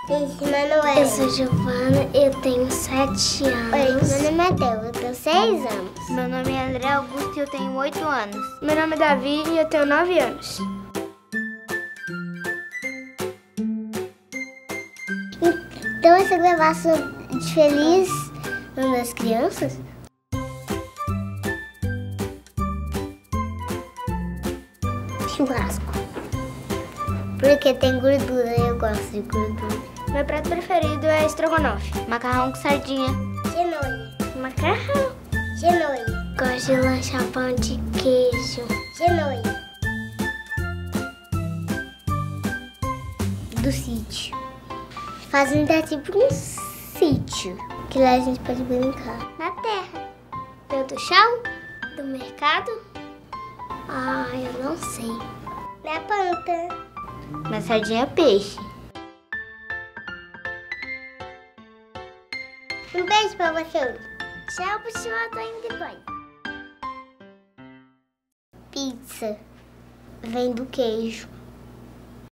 Gente, meu nome é... Eu sou Giovana, eu tenho 7 anos. Oi, meu nome é Theo, eu tenho 6 anos. Meu nome é André Augusto e eu tenho 8 anos. Meu nome é Davi e eu tenho 9 anos. Então essa gravação de Feliz Ano das Crianças? Churrasco. Porque tem gordura e eu gosto de gordura. Meu prato preferido é estrogonofe. Macarrão com sardinha. Cenoura. Macarrão. Cenoura. Gosto de lanchar pão de queijo. Cenoura. Do sítio. Fazenda é tipo um sítio. Que lá a gente pode brincar. Na terra. Do chão? Do mercado. Ah, eu não sei. Na planta. Mas sardinha é peixe. Um beijo pra você. Tchau, puxou, tô indo de banho. Pizza. Vem do queijo.